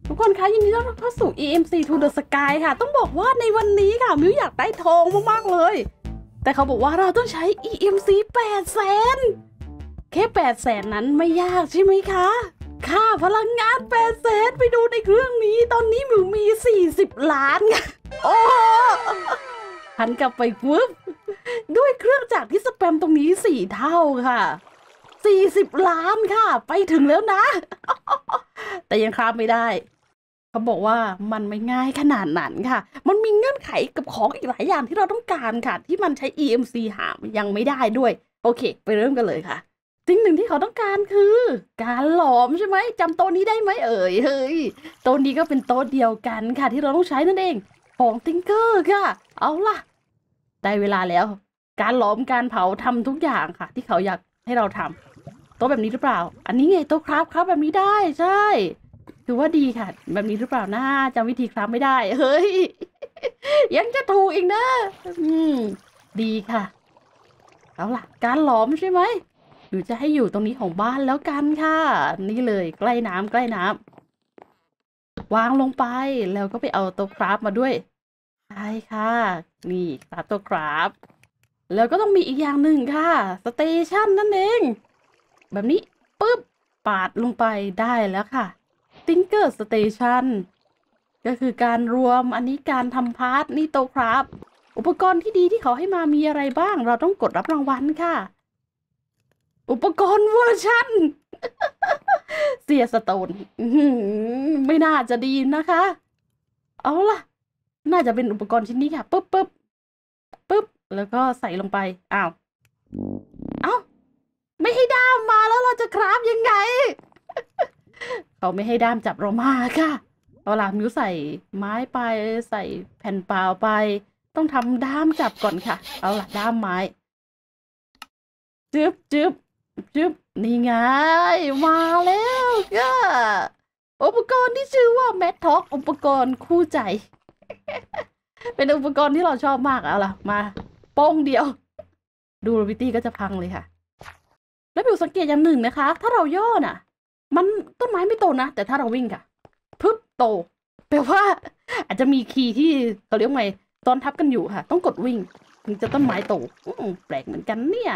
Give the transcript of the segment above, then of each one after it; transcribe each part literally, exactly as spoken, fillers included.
ทุกคนคะยินดีต้อนรับเข้าสู่ อี เอ็ม ซี to the Sky ค่ะต้องบอกว่าในวันนี้ค่ะมิวอยากได้ทองมากๆเลยแต่เขาบอกว่าเราต้องใช้ อี เอ็ม ซี แปดแสนแค่แปดแสนนั้นไม่ยากใช่ไหมคะค่าพลังงานแปดแสนไปดูในเครื่องนี้ตอนนี้มิวมีสี่สิบล้านค่ะโอ้หันกลับไปปุ๊บด้วยเครื่องจักรที่สแปมตรงนี้สี่เท่าค่ะสี่สิบล้านค่ะไปถึงแล้วนะแต่ยังคราฟไม่ได้เขาบอกว่ามันไม่ง่ายขนาดนั้นค่ะมันมีเงื่อนไขกับของอีกหลายอย่างที่เราต้องการค่ะที่มันใช้ อี เอ็ม ซี หายังไม่ได้ด้วยโอเคไปเริ่มกันเลยค่ะสิ่งหนึ่งที่เขาต้องการคือการหลอมใช่ไหมจำโต๊ะนี้ได้ไหมเอ่ยเฮ้ยโต๊ะนี้ก็เป็นโต๊ะเดียวกันค่ะที่เราต้องใช้นั่นเองของติงเกอร์ค่ะเอาล่ะได้เวลาแล้วการหลอมการเผาทำทุกอย่างค่ะที่เขาอยากให้เราทำโต๊ะแบบนี้หรือเปล่าอันนี้ไงโต๊ะครับครับแบบนี้ได้ใช่ถือว่าดีค่ะแบบนี้หรือเปล่านะจำวิธีครับไม่ได้เฮ้ยยังจะถูกอีกนะอืมดีค่ะเอาล่ะการหลอมใช่ไหมหรือจะให้อยู่ตรงนี้ของบ้านแล้วกันค่ะนี่เลยใกล้น้ำใกล้น้ำวางลงไปแล้วก็ไปเอาโต๊ะครับมาด้วยใช่ค่ะนี่ครับโต๊ะครับแล้วก็ต้องมีอีกอย่างหนึ่งค่ะสเตชันนั่นเองแบบนี้ปึ๊บปาดลงไปได้แล้วค่ะติงเกอร์สเตชันก็คือการรวมอันนี้การทำพาร์ทนี่โต๊ะครับอุปกรณ์ที่ดีที่เขาให้มามีอะไรบ้างเราต้องกดรับรางวัลค่ะอุปกรณ์เวอร์ชันเสียสโตนไม่น่าจะดีนะคะเอาล่ะน่าจะเป็นอุปกรณ์ชิ้นนี้ค่ะปึ๊บปึ๊บปึ๊บแล้วก็ใส่ลงไปอ้าวเอ้าไม่ให้ด้ามมาแล้วเราจะคราฟยังไง เขาไม่ให้ด้ามจับเรามาค่ะเอาล่ะมิวใส่ไม้ไปใส่แผ่นเปล่าไปต้องทำด้ามจับก่อนค่ะเอาล่ะด้ามไม้จึ๊บจึ๊บจึ๊บนี่ไงมาแล้วก็อุปกรณ์ที่ชื่อว่าแมทท็อกอุปกรณ์คู่ใจ เป็นอุปกรณ์ที่เราชอบมากเอาล่ะมาโป้งเดียวดูโรบิตี้ก็จะพังเลยค่ะแล้วมิวสังเกตอย่างหนึ่งนะคะถ้าเราย่อน่ะมันต้นไม้ไม่โตนะแต่ถ้าเราวิ่งค่ะปึ๊บโตแปลว่าอาจจะมีคีย์ที่เขาเรียกว่าไงตอนทับกันอยู่ค่ะต้องกดวิ่งถึงจะต้นไม้โตแปลกเหมือนกันเนี่ย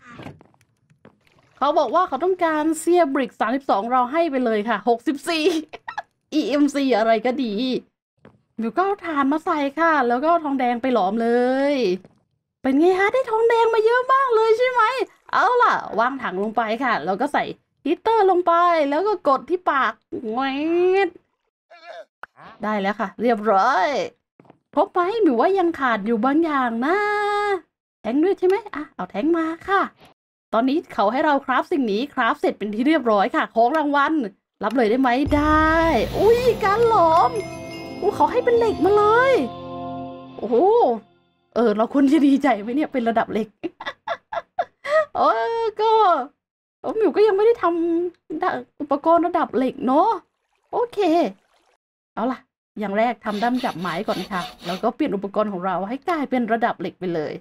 เขาบอกว่าเขาต้องการเซียบริกสามสิบสองเราให้ไปเลยค่ะหกสิบสี่ อี เอ็ม ซี อะไรก็ดีมิวก็เอาถ่านมาใส่ค่ะแล้วก็ทองแดงไปหลอมเลยเป็นไงคะได้ทองแดงมาเยอะมากเลยใช่ไหมเอาล่ะวางถังลงไปค่ะแล้วก็ใส่ฮีตเตอร์ลงไปแล้วก็กดที่ปากแหวดได้แล้วค่ะเรียบร้อยครบไหมหรือว่ายังขาดอยู่บางอย่างนะแทงด้วยใช่ไหมอ่ะเอาแทงมาค่ะตอนนี้เขาให้เราคราฟสิ่งนี้คราฟเสร็จเป็นที่เรียบร้อยค่ะของรางวัลรับเลยได้ไหมได้อุ้ยการหลอมอู้เขาให้เป็นเหล็กมาเลยโอ้โหเออเราควรจะดีใจไหมเนี่ยเป็นระดับเหล็ก เออก็โอ้มิวก็ยังไม่ได้ทำอุปกรณ์ระดับเหล็กเนาะโอเคเอาล่ะอย่างแรกทำด้ามจับไม้ก่อนค่ะแล้วก็เปลี่ยนอุปกรณ์ของเราให้กลายเป็นระดับเหล็กไปเลย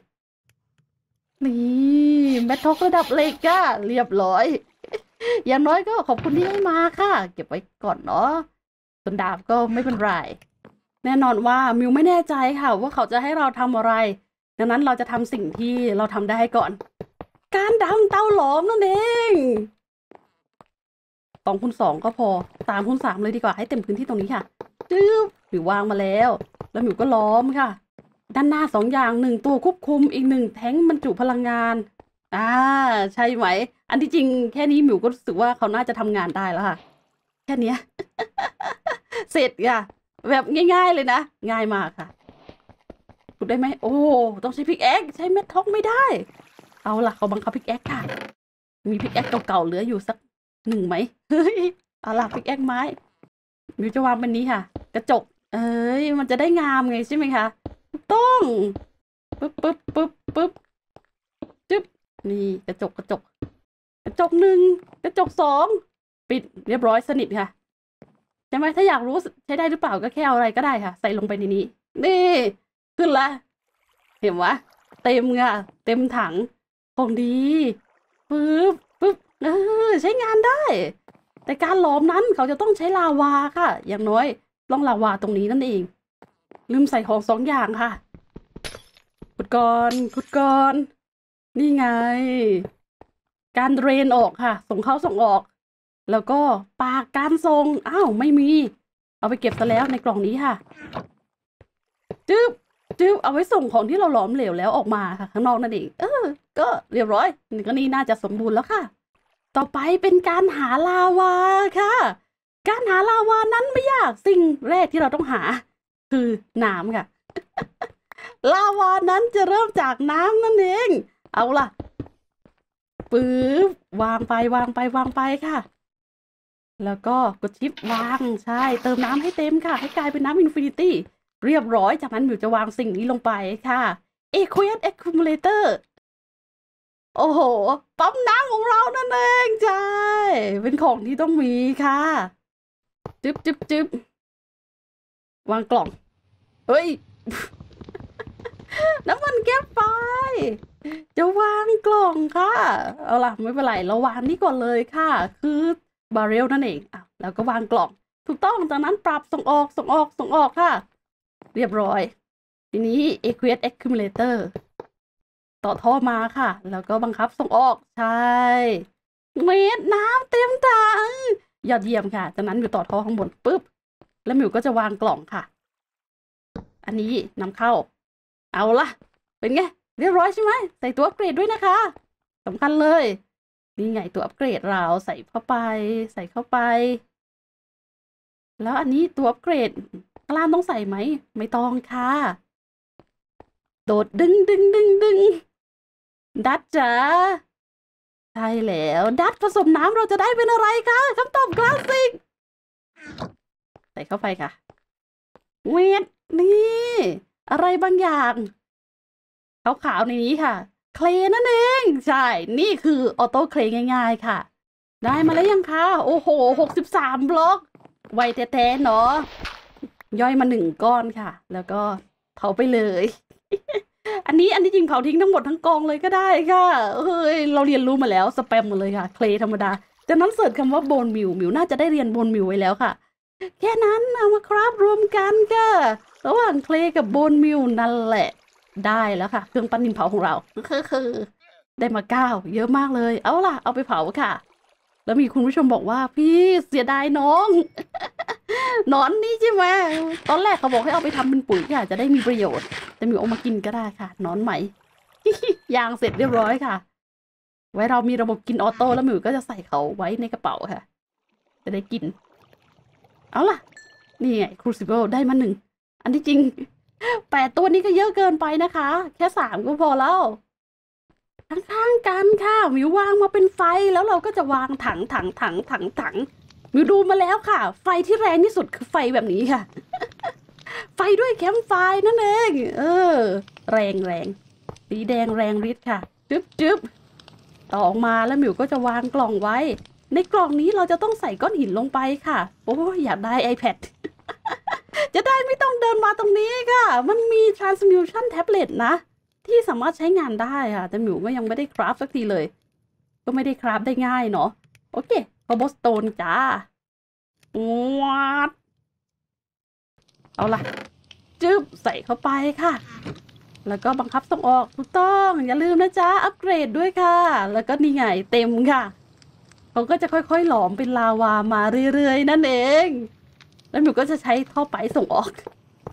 นี่แมทท็อกระดับเหล็กก็เรียบร้อยอย่างน้อยก็ขอบคุณที่ให้มาค่ะเก็บไว้ก่อนเนาะส่วนดาบก็ไม่เป็นไรแน่นอนว่ามิวไม่แน่ใจค่ะว่าเขาจะให้เราทำอะไรดังนั้นเราจะทำสิ่งที่เราทำได้ก่อนการดำเตาหลอมนั่นเองสองคูณสองก็พอสามคูณสามเลยดีกว่าให้เต็มพื้นที่ตรงนี้ค่ะจึ๊บหมิววางมาแล้วแล้วหมิวก็ล้อมค่ะด้านหน้าสองอย่างหนึ่งตัวควบคุมอีกหนึ่งแท้งบรรจุพลังงานอ่าใช่ไหมอันที่จริงแค่นี้หมิวก็รู้สึกว่าเขาน่าจะทำงานได้แล้วค่ะแค่นี้ เสร็จค่ะแบบง่ายๆเลยนะง่ายมากค่ะพูดได้ไหมโอ้ต้องใช้พิกแอคใช้เม็ดท็อกไม่ได้เอาล่ะเขาบังคับพิกแอคค่ะมีพิกแอคเก่าๆเหลืออยู่สักหนึ่งไหมเฮ้ยเอาล่ะพิกแอคไม้มิวจะวางเป็นนี้ค่ะกระจกเอ้ยมันจะได้งามไงใช่ไหมคะต้องปึ๊บปึ๊บปึ๊บปึ๊บจึ๊บนี่กระจกกระจกกระจกหนึ่งกระจกสองปิดเรียบร้อยสนิทค่ะใช่ไหมถ้าอยากรู้ใช้ได้หรือเปล่าก็แค่เอาอะไรก็ได้ค่ะใส่ลงไปในนี้นี่ขึ้นละเห็นไหมเต็มค่ะเต็มถังของดีปึ๊บปึ๊บเออใช้งานได้แต่การหลอมนั้นเขาจะต้องใช้ลาวาค่ะอย่างน้อยล่องลาวาตรงนี้นั่นเองลืมใส่ของสองอย่างค่ะขุดก่อนขุดก่อนนี่ไงการเดรนออกค่ะส่งเข้าส่งออกแล้วก็ปากการส่งอ้าวไม่มีเอาไปเก็บซะแล้วในกล่องนี้ค่ะจึ๊บจึ๊บเอาไว้ส่งของที่เราหลอมเหลวแล้วออกมาค่ะข้างนอกนั่นเองเออก็เรียบร้อยนี่ก็นี่น่าจะสมบูรณ์แล้วค่ะต่อไปเป็นการหาลาวาค่ะการหาลาวานั้นไม่ยากสิ่งแรกที่เราต้องหาคือน้ำค่ะ ลาวานั้นจะเริ่มจากน้ำนั่นเองเอาล่ะปื๊บวางไปวางไปวางไปค่ะแล้วก็กดชิปวางใช่เติมน้ำให้เต็มค่ะให้กลายเป็นน้ำอินฟินิตี้เรียบร้อยจากนั้นหมิวจะวางสิ่งนี้ลงไปค่ะ Aqueous Accumulator โอ้โหปั๊มน้ำของเรานั่นเองใช่เป็นของที่ต้องมีค่ะจึ๊บจึ๊บจึ๊บวางกล่องเฮ้ย น้ำมันแก้ไฟจะวางกล่องค่ะเอาล่ะไม่เป็นไรเราวางนี่ก่อนเลยค่ะคือบาร์เรลนั่นเองอ่ะแล้วก็วางกล่องถูกต้องจากนั้นปรับส่งออกส่งออกส่งออกค่ะเรียบร้อยทีนี้ Aqueous Accumulator ต่อท่อมาค่ะแล้วก็บังคับส่งออกใช่เม็ดน้ำเต็มถังยอดเยี่ยมค่ะจากนั้นอยู่ต่อท่อข้างบนปุ๊บแล้วหมิวก็จะวางกล่องค่ะอันนี้นำเข้าเอาล่ะเป็นไงเรียบร้อยใช่ไหมใส่ตัวอัปเกรดด้วยนะคะสำคัญเลยนี่ไงตัวอัปเกรดเราใส่เข้าไปใส่เข้าไปแล้วอันนี้ตัวอัปเกรดกล้ามต้องใส่ไหมไม่ต้องค่ะโดดดึงดึงดึงดึงดัดจ๋าใช่แล้วดัดผสมน้ำเราจะได้เป็นอะไรคะคำตอบคลาสสิกใส่เข้าไปค่ะเวทนี่อะไรบางอย่างขาวๆในนี้ค่ะเคลนั่นเองใช่นี่คือออโต้เคลง่ายๆค่ะได้มาแล้วยังคะโอ้โหหกสิบสามบล็อกไวแท้ๆเนาะย่อยมาหนึ่งก้อนค่ะแล้วก็เผาไปเลย อันนี้อันนี้จริงเผาทิ้งทั้งหมดทั้งกองเลยก็ได้ค่ะเฮ้ยเราเรียนรู้มาแล้วสแปมหมดเลยค่ะเคลธรรมดาจากนั้นเสิร์ชคำว่าโบนมิวมิวน่าจะได้เรียนโบนมิวไว้แล้วค่ะแค่นั้นเอามาคราฟรวมกันค่ะระหว่างเคลกับโบนมิวนั่นแหละได้แล้วค่ะเครื่องปั้นดินเผาของเราคือคือได้มาเก้าเยอะมากเลยเอาล่ะเอาไปเผาค่ะแล้วมีคุณผู้ชมบอกว่าพี่เสียดายน้องหนอนนี่ใช่ไหมตอนแรกเขาบอกให้เอาไปทำเป็นปุ๋ยค่ะจะได้มีประโยชน์แต่มิวเอามากินก็ได้ค่ะหนอนไหม ยางเสร็จเรียบร้อยค่ะไว้เรามีระบบกินออโต้แล้วมิวก็จะใส่เขาไว้ในกระเป๋าค่ะจะได้กินเอาล่ะนี่ไงครูซิเบิลได้มาหนึ่งอันที่จริงแปดตัวนี้ก็เยอะเกินไปนะคะแค่สามก็พอแล้วข้างๆกันค่ะมิววางมาเป็นไฟแล้วเราก็จะวางถังถังถังถังถังมิวดูมาแล้วค่ะไฟที่แรงที่สุดคือไฟแบบนี้ค่ะ ไฟด้วยแคมป์ไฟนั่นเองเออแรงแรงสีแดงแรงฤทธิ์ค่ะจึ๊บจึ๊บต่อออกมาแล้วมิวก็จะวางกล่องไว้ในกล่องนี้เราจะต้องใส่ก้อนหินลงไปค่ะโอ้ยอยากได้ iPad จะได้ไม่ต้องเดินมาตรงนี้ค่ะมันมี transmutation tablet นะที่สามารถใช้งานได้ค่ะแต่หมิวก็ยังไม่ได้คราฟสักทีเลยก็ไม่ได้คราฟได้ง่ายเนาะโอเคคอโบสโตนจ้าวัดเอาล่ะจึ๊บใส่เข้าไปค่ะแล้วก็บังคับส่งออกถูกต้องอย่าลืมนะจ๊ะอัปเกรดด้วยค่ะแล้วก็นี่ไงเต็มค่ะเขาก็จะค่อยๆหลอมเป็นลาวามาเรื่อยๆนั่นเองแล้วหนูก็จะใช้ท่อไปส่งออก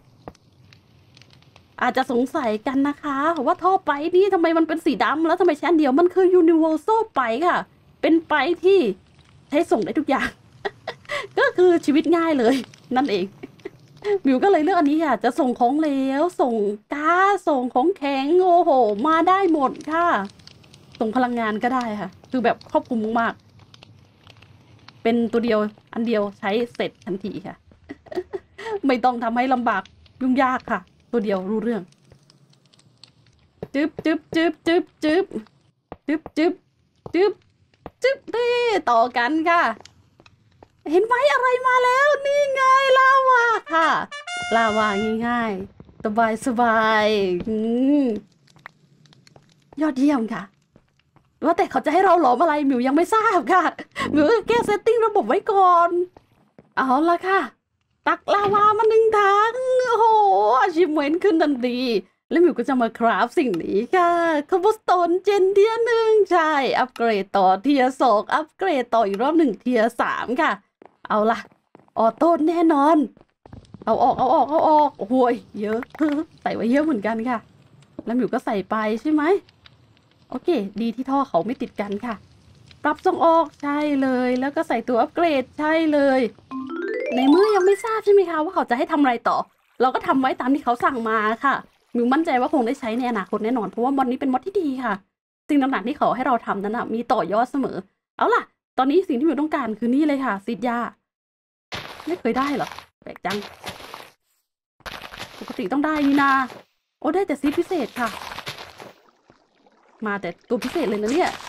อาจจะสงสัยกันนะคะว่าท่อไปนี่ทำไมมันเป็นสีดำแล้วทำไมชั้นเดียวมันคือ Universal ไปค่ะเป็นไปที่ใช้ส่งได้ทุกอย่าง ก็คือชีวิตง่ายเลยนั่นเองมิวก็เลยเลือกอันนี้ค่ะจะส่งของเหลวส่งก๊าซส่งของแข็งโอ้โหมาได้หมดค่ะส่งพลังงานก็ได้ค่ะคือแบบครอบคลุมมากๆเป็นตัวเดียวอันเดียวใช้เสร็จทันทีค่ะ ไม่ต้องทำให้ลำบากยุ่งยากค่ะตัวเดียวรู้เรื่องจึ๊บจึ๊บจึ๊บจึ๊บจึ๊บจึ๊บจึ๊บจึ๊บจึ๊บนี่ต่อกันค่ะเห็นไหมอะไรมาแล้วนี่ไงลาวาค่ะลาวาง่ายๆสบายสบายอืมยอดเยี่ยมค่ะว่าแต่เขาจะให้เราหลอมอะไรหมิวยังไม่ทราบค่ะหมิวแก้เซตติ้งระบบไว้ก่อนเอาละค่ะตักลาวามาหนึ่งถังโอ้โหอาชิเมนขึ้นทันทีแล้วหมิวก็จะมาคราฟสิ่งนี้ค่ะคาร์บอนสโตนเจนเทียหนึ่งใช่อัปเกรดต่อเทียสองอัปเกรดต่ออีกรอบหนึ่งเทียสามค่ะเอาละออโต้แน่นอนเอาออกเอาออกเอาออกโอ้ยเยอะใส่ไว้เยอะเหมือนกันค่ะแล้วหมิวก็ใส่ไปใช่ไหมโอเคดีที่ท่อเขาไม่ติดกันค่ะปรับส่งออกใช่เลยแล้วก็ใส่ตัวอัปเกรดใช่เลยในเมื่อยังไม่ทราบใช่ไหมคะว่าเขาจะให้ทำอะไรต่อเราก็ทำไว้ตามที่เขาสั่งมาค่ะมิวมั่นใจว่าคงได้ใช้ในอนาคตแน่นอนเพราะว่าmodนี้เป็นมอดที่ดีค่ะสิ่งต่างๆที่เขาให้เราทำนั้นนะมีต่อยอดเสมอเอาล่ะตอนนี้สิ่งที่มิวต้องการคือนี่เลยค่ะซีดยาไม่เคยได้เหรอแปลกจังปกติต้องได้นี่นาโอ้ได้แต่ซีดพิเศษค่ะมาแต่ตัวพิเศษเลยนะเนี่ย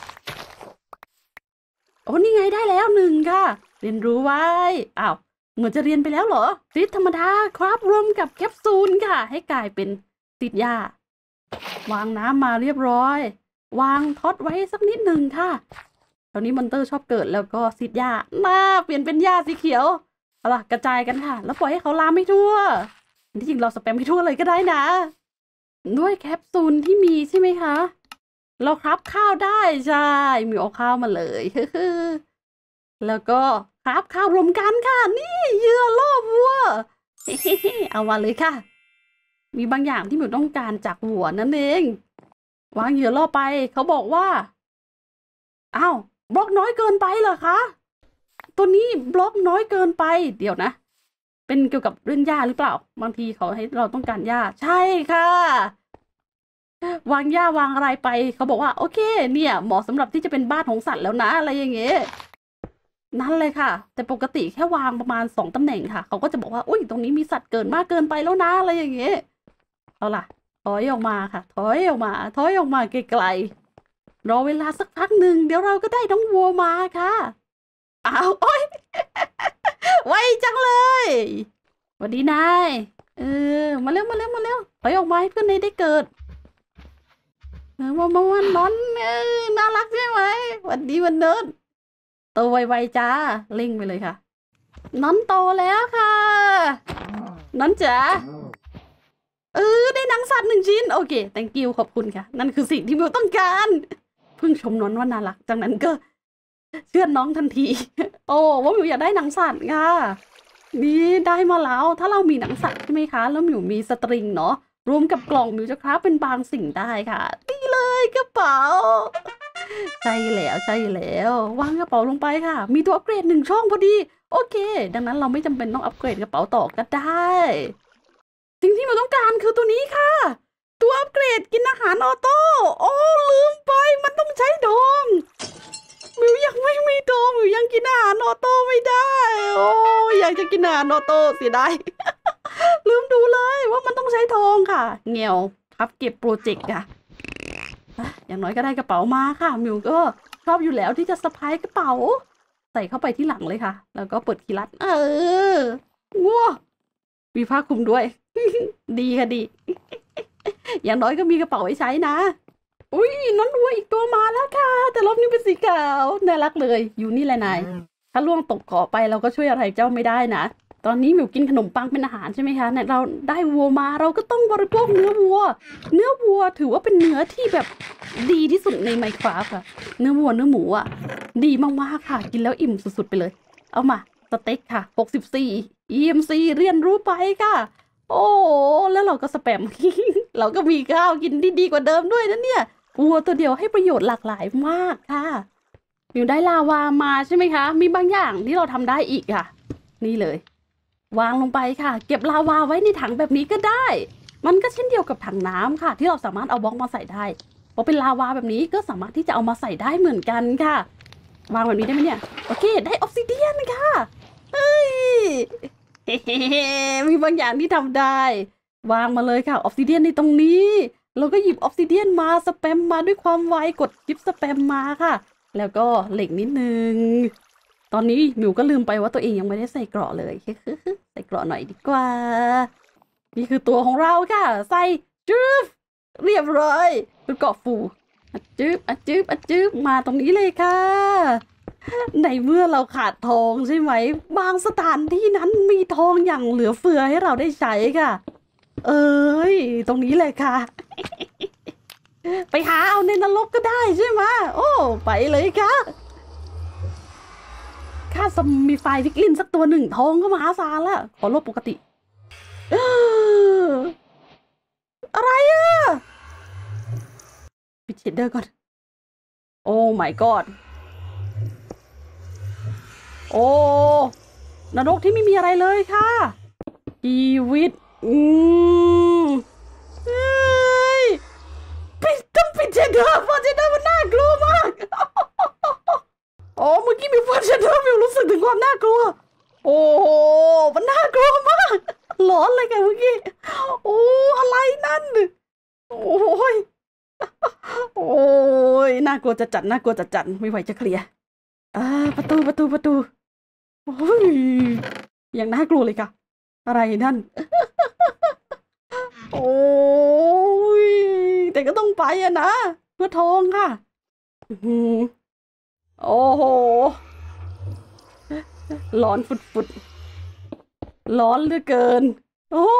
โอ้นี่ไงได้แล้วหนึ่งค่ะเรียนรู้ไว้อ้าวเหมือนจะเรียนไปแล้วเหรอซีดธรรมดาครับรวมกับแคปซูลค่ะให้กลายเป็นซีดยาวางน้ำมาเรียบร้อยวางท็อตไว้สักนิดหนึ่งค่ะตอนนี้มอนเตอร์ชอบเกิดแล้วก็ซีดยาหน้าเปลี่ยนเป็นหญ้าสีเขียวเอาล่ะกระจายกันค่ะแล้วปล่อยให้เขาลามไม่ทั่วที่จริงเราสแปมให้ทั่วเลยก็ได้นะด้วยแคปซูลที่มีใช่ไหมคะเราครับข้าวได้ใช่มีเอาข้าวมาเลยแล้วก็ครับข้าวรวมกันค่ะนี่เหยื่อล่อวัวเอามาเลยค่ะมีบางอย่างที่หมิวต้องการจากวัวนั่นเองวางเหยื่อล่อไปเขาบอกว่าอ้าวบล็อกน้อยเกินไปเหรอคะตัวนี้บล็อกน้อยเกินไปเดี๋ยวนะเป็นเกี่ยวกับเรื่องหญ้าหรือเปล่าบางทีเขาให้เราต้องการหญ้าใช่ค่ะวางหญ้าวางอะไรไปเขาบอกว่าโอเคเนี่ยเหมาะสำหรับที่จะเป็นบ้านของสัตว์แล้วนะอะไรอย่างเงี้ยนั่นเลยค่ะแต่ปกติแค่วางประมาณสองตำแหน่งค่ะเขาก็จะบอกว่าอุ้ยตรงนี้มีสัตว์เกินมากเกินไปแล้วนะอะไรอย่างเงี้ยเอาล่ะถอยออกมาค่ะถอยออกมาถอยออกมาไกลๆรอเวลาสักพักหนึ่งเดี๋ยวเราก็ได้น้องวัวมาค่ะอ้าวโอ๊ย ไวจังเลยสวัสดีนายเออมาเร็วมาเร็วมาเร็วถอยออกมาให้เพื่อนได้เกิดเออมามาวันนอนเออน่ารักใช่ไหมสวัสดีวันเดินโตไวๆจ้าเร่งไปเลยค่ะน้อนโตแล้วค่ะน้อนจ๋าเออได้หนังสัตว์หนึ่งชิ้นโอเค thank you ขอบคุณค่ะนั่นคือสิ่งที่มิวต้องการเพิ่งชมน้อนว่าน่ารักจากนั้นก็เชื่อน้องทันทีโอ้ว่ามิวอยากได้หนังสัตว์ค่ะนี่ได้มาแล้วถ้าเรามีหนังสัตว์ใช่ไหมคะแล้วมิวมีสตริงเนาะรวมกับกล่องมิวจะคราฟเป็นบางสิ่งได้ค่ะนี่เลยกระเป๋าใช่แล้วใช่แล้ววางกระเป๋าลงไปค่ะมีตัวอัปเกรดหนึ่งช่องพอดีโอเคดังนั้นเราไม่จำเป็นต้องอัปเกรดกระเป๋าต่อก็ได้สิ่งที่มิวต้องการคือตัวนี้ค่ะตัวอัปเกรดกินอาหารออโต้โอ้ลืมไปมันต้องใช้ดองมิวยังไม่มีดองมิวยังกินอาหารออโต้ไม่ได้โอ้อยากจะกินอาหารออโต้เสียดาย ลืมดูเลยว่ามันต้องใช้ทองค่ะเงียวครับเก็บโปรเจกต์ค่ะอย่างน้อยก็ได้กระเป๋ามาค่ะมิวก็ชอบอยู่แล้วที่จะสะพายกระเป๋าใส่เข้าไปที่หลังเลยค่ะแล้วก็เปิดคีย์ลัดเออว้ามีผ้าคลุมด้วย ดีค่ะดี อย่างน้อยก็มีกระเป๋าไว้ใช้นะอุ้ยน้องวัวอีกตัวมาแล้วค่ะแต่รอบนี้เป็นสีขาวน่ารักเลยอยู่นี่แหละนายถ้าล่วงตกเกาะไปเราก็ช่วยอะไรเจ้าไม่ได้นะตอนนี้มิวกินขนมปังเป็นอาหารใช่ไหมคะเนี่ยเราได้วัวมาเราก็ต้องบริโภคเนื้อวัวเนื้อวัวถือว่าเป็นเนื้อที่แบบดีที่สุดในไมค์คราฟค่ะเนื้อวัวเนื้อหมูอ่ะดีมากๆค่ะกินแล้วอิ่มสุดๆไปเลยเอามาสเต็กค่ะหกสิบสี่ อี เอ็ม ซี เรียนรู้ไปค่ะโอ้แล้วเราก็สแปม เราก็มีข้าวกินที่ดีกว่าเดิมด้วยนะเนี่ยวัวตัวเดียวให้ประโยชน์หลากหลายมากค่ะมิวได้ลาวามาใช่ไหมคะมีบางอย่างที่เราทำได้อีกค่ะนี่เลยวางลงไปค่ะเก็บลาวาไว้ในถังแบบนี้ก็ได้มันก็เช่นเดียวกับถังน้ำค่ะที่เราสามารถเอาบล็อกมาใส่ได้พอเป็นลาวาแบบนี้ก็สามารถที่จะเอามาใส่ได้เหมือนกันค่ะวางแบบนี้ได้ไหมเนี่ยโอเคได้ออฟซิเดียนค่ะเฮ้ย มีบางอย่างที่ทำได้วางมาเลยค่ะออฟซิเดียนในตรงนี้เราก็หยิบออฟซิเดียนมาสแปมมาด้วยความไวกดหยิบสแปมมาค่ะแล้วก็เหล็กนิดนึงตอนนี้มิวก็ลืมไปว่าตัวเองยังไม่ได้ใส่เกราะเลย ใส่เกราะหน่อยดีกว่านี่คือตัวของเราค่ะใส่จูฟเรียบร้อยเป็นเกราะฟูอัดจืบอัดจืบอัดจืบมาตรงนี้เลยค่ะในเมื่อเราขาดทองใช่ไหมบางสถานที่นั้นมีทองอย่างเหลือเฟือให้เราได้ใช้ค่ะเอ้ยตรงนี้เลยค่ะไปหาเอาในนรกก็ได้ใช่ไหมโอ้ไปเลยค่ะค่าสมมีไฟวิกลินสักตัวหนึ่งทองก็มหาศาลแล้วขอลบปกติเอออะไรอะปิดเชดเดอร์ก่อนโอ้ my god โอ้นรกที่ไม่มีอะไรเลยค่ะชีวิตอืมเฮ้ยปิดต้องปิดเชดเดอร์เพราะเชดเดอร์มันน่ากลัวมากโอ้เมื่อกี้มีฟันเชดเดอร์มิวรู้สึกถึงความน่ากลัวโอ้โหมันน่ากลัวมากหลอนเลยกันเมื่อกี้โอ้อะไรนั่นโอ้ยโอ้ยน่ากลัวจะจัดน่ากลัวจะจัดไม่ไหวจะเคลียร์อ่าประตูประตูประตูโอ้ยอย่างน่ากลัวเลยค่ะอะไรนั่นโอ้ยแต่ก็ต้องไปอะนะเพื่อทองค่ะโอ้โหร้อนฟุดๆร้อนเหลือเกินโอ้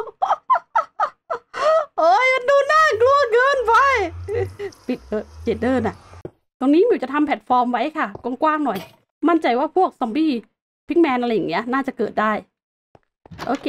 เอ้ยมันดูน่ากลัวเกินไปปิดเออเจเดอร์น่ะตรงนี้มิวจะทำแพลตฟอร์มไว้ค่ะกว้างๆหน่อยมั่นใจว่าพวกซอมบี้พิกแมนอะไรอย่างเงี้ยน่าจะเกิดได้โอเค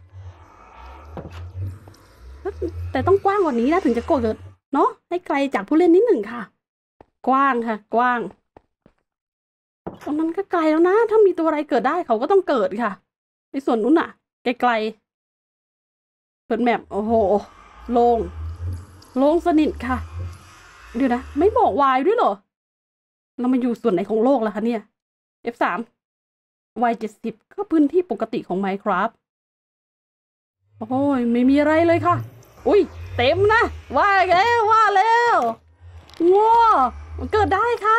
แต่ต้องกว้างกว่านี้นะถึงจะเกิดเนาะให้ไกลจากผู้เล่นนิดหนึ่งค่ะกว้างค่ะกว้างตรงนั้นก็ไกลแล้วนะถ้ามีตัวอะไรเกิดได้เขาก็ต้องเกิดค่ะในส่วนนู้นน่ะไกลๆเปิดแมปโอ้โหโล่งโล่งสนิทค่ะเดี๋ยวนะไม่บอกวายด้วยเหรอเรามาอยู่ส่วนไหนของโลกแล้วคะเนี่ย เอฟ สาม วาย เจ็ดสิบก็พื้นที่ปกติของ Minecraft โอ้ยไม่มีอะไรเลยค่ะอุ้ยเต็มนะว่าแล้วว่าแล้วง้อมันเกิดได้ค่ะ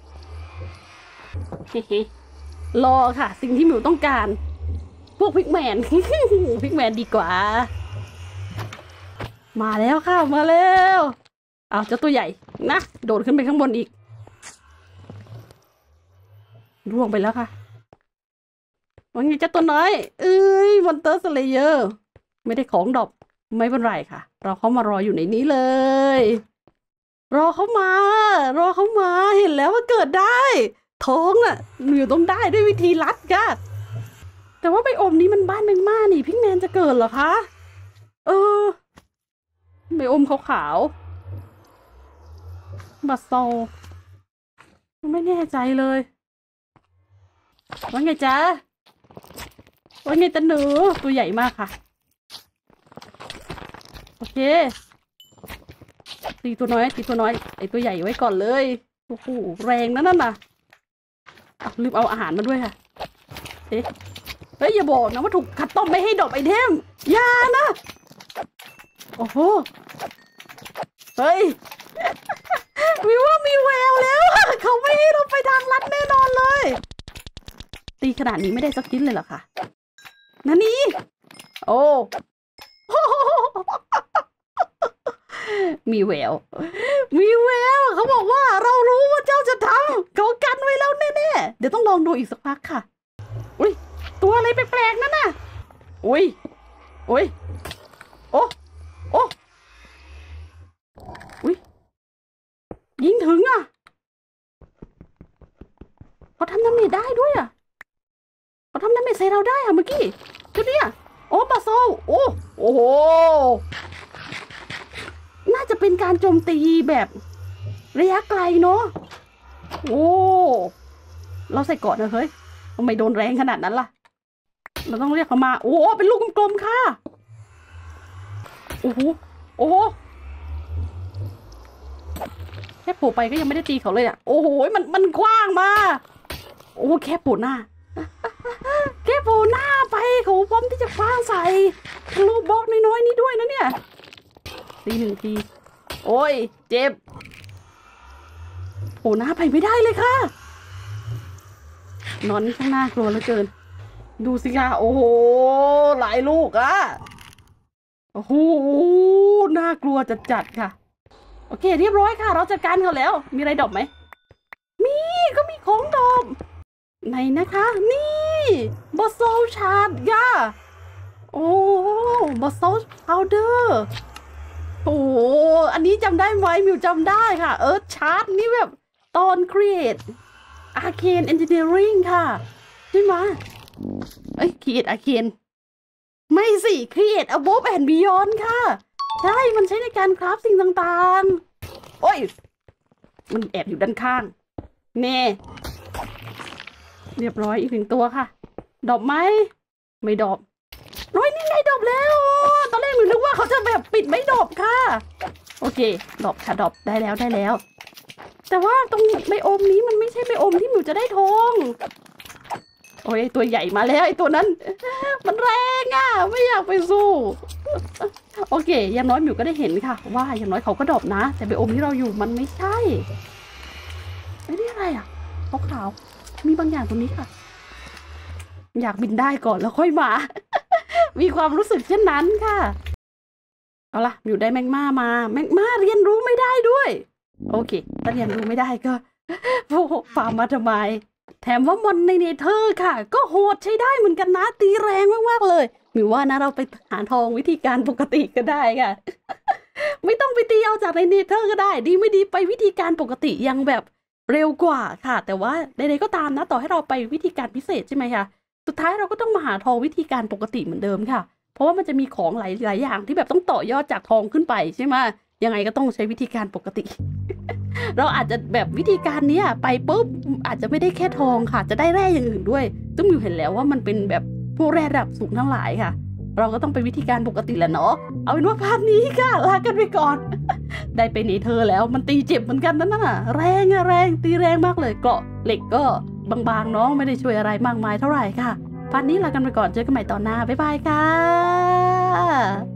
เฮ้รอค่ะสิ่งที่หมิวต้องการพวกพิกแมน พิกแมนดีกว่ามาแล้วค่ะมาแล้วเอาเจ้าตัวใหญ่นะโดดขึ้นไปข้างบนอีกร่วงไปแล้วค่ะว่าไงเจ้าตัวน้อยเอ้ยมอนเตอร์สเลเยอร์ไม่ได้ของดอกไม่เป็นไรค่ะเราเข้ามารออยู่ในนี้เลยรอเขามารอเขามาเห็นแล้วว่าเกิดได้ท้องอ่ะอยู่ต้องได้ด้วยวิธีลัดค่ะแต่ว่าไบโอมนี้มันบ้านแมงม่านี่พิกแมนจะเกิดเหรอคะเออไบโอมขาวๆบัสโซไม่แน่ใจเลยว่าไงจ๊ะว่าไงตาหนูตัวใหญ่มากค่ะโอเคตีตัวน้อยตีตัวน้อยไอตัวใหญ่ไว้ก่อนเลยโอ้โหแรงนะนั่นน่ะอ่ะลืมเอาอาหารมาด้วยค่ะเอ๊ะเฮ้ยอย่าบอกนะว่าถูกคัดต้มไม่ให้ดอกไอเทมอย่านะโอ้โหเฮ้ยมีว่ามีแววแล้วเขาไม่ให้เราไปทางลัดแน่นอนเลยตีขนาดนี้ไม่ได้สักชิ้นเลยเหรอคะนั่นนี่โอ้มีแววมีแววเขาบอกว่าเรารู้ว่าเจ้าจะทำเขากันไว้แล้วแน่ๆเดี๋ยวต้องลองดูอีกสักพักค่ะอุ้ยตัวอะไรแปลกๆนั่นน่ะอุ้ยอุ้ยโอ้โอ้อุ้ยยิงถึงอ่ะเขาทำดาเมจได้ด้วยอ่ะเขาทำดาเมจใส่เราได้อ่ะเมื่อกี้คือเนี่ยโอ้ปลาโซโอ้โอ้โหน่าจะเป็นการโจมตีแบบระยะไกลเนาะโอ้เราใส่เกาะนะเฮ้ยทำไมโดนแรงขนาดนั้นล่ะเราต้องเรียกเขามาโอ้เป็นลูกกลมๆค่ะโอ้โหโอ้โหแค่โผล่ไปก็ยังไม่ได้ตีเขาเลยอ่ะโอ้โหมันมันกว้างมาโอ้แค่โผล่หน้าแค่โผล่หน้าไปเขาพร้อมที่จะคว้างใส่ลูกบล็อกน้อยๆนี้ด้วยนะเนี่ยตีหนึ่งทีโอ้ยเจ็บโผล่หน้าไปไม่ได้เลยค่ะนอนข้างหน้ากลัวเหลือเกินดูสิค่ะโอ้โหหลายลูกอะโอ้โหน่ากลัวจัดๆค่ะโอเคเรียบร้อยค่ะเราจัดการเขาแล้วมีอะไรดรอปไหมมีก็มีของดรอปไหนนะคะนี่บอสโซชาร์ดย่าโอ้บอสโซพาวเดอร์โอ้อันนี้จำได้ไหมมิวจำได้ค่ะเออชาร์ดนี่แบบตอน Create Arcane Engineering ค่ะใช่ไหมเอ้ย Create Arcane ไม่สิ Create Above and Beyond ค่ะใช่มันใช้ในการคราฟสิ่งต่างๆโอ้ยมันแอบอยู่ด้านข้างเน่เรียบร้อยอีกหนึ่งตัวค่ะดอกไหมไม่ดอกร้อยนี่ไงดอกแล้วตอนแรกหนูนึกว่าเขาจะแบบปิดไม่ดอกค่ะโอเคดอกค่ะดอกได้แล้วได้แล้วแต่ว่าตรงไบโอมนี้มันไม่ใช่ไบโอมที่หนูจะได้ทองโอ้ยตัวใหญ่มาแล้วไอ้ตัวนั้นมันแรงอ่ะไม่อยากไปสู้โอเคอย่างน้อยหมิวก็ได้เห็นค่ะว่าอย่างน้อยเขาก็ดรอปนะแต่ไบโอมที่เราอยู่มันไม่ใช่ไอ้นี่อะไรอ่ะขาวๆมีบางอย่างตรงนี้ค่ะอยากบินได้ก่อนแล้วค่อยมา มีความรู้สึกเช่นนั้นค่ะเอาล่ะหมิวได้แมงม่ามาแมงม่าเรียนรู้ไม่ได้ด้วยโอเคถ้าเรียนรู้ไม่ได้ก็โอ้ฟาร์มมาทำไมแถมว่ามอนในเนเธอร์ค่ะก็โหดใช้ได้เหมือนกันนะตีแรงมากๆเลยหมิวว่านะเราไปหาทองวิธีการปกติก็ได้ค่ะ ไม่ต้องไปตีเอาจากในเนเธอร์ก็ได้ดีไม่ดีไปวิธีการปกติยังแบบเร็วกว่าค่ะแต่ว่าใดๆก็ตามนะต่อให้เราไปวิธีการพิเศษใช่ไหมคะสุดท้ายเราก็ต้องมาหาทองวิธีการปกติเหมือนเดิมค่ะเพราะว่ามันจะมีของหลายหลายอย่างที่แบบต้องต่อยอดจากทองขึ้นไปใช่ไหมยังไงก็ต้องใช้วิธีการปกติ เราอาจจะแบบวิธีการนี้ไปปุ๊บอาจจะไม่ได้แค่ทองค่ะจะได้แร่อย่างอื่นด้วยซึ่งมิวเห็นแล้วว่ามันเป็นแบบพวกแร่ระดับสูงทั้งหลายค่ะเราก็ต้องไปวิธีการปกติแหละเนาะเอาเป็นว่าพาร์ทนี้ค่ะลากันไปก่อน ได้ไปเนเธอร์แล้วมันตีเจ็บเหมือนกันนั่นน่ะแรงอะแรงตีแรงมากเลยเกราะเหล็กก็บางๆเนาะไม่ได้ช่วยอะไรมากมายเท่าไหร่ค่ะพาร์ทนี้ลากันไปก่อนเจอกันใหม่ตอนหน้าบ๊ายบายค่ะ